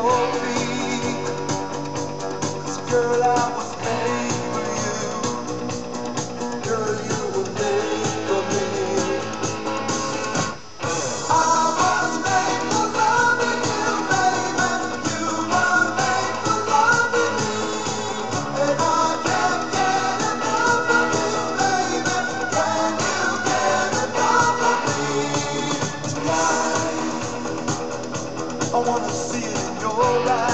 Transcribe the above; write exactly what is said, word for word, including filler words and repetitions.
your feet. 'Cause girl, I was made for you. Girl, you were made for me. I was made for loving you, baby. You were made for loving me. And I can't get enough of you, baby. Can you get enough of me? Tonight, I wanna see it in your eyes.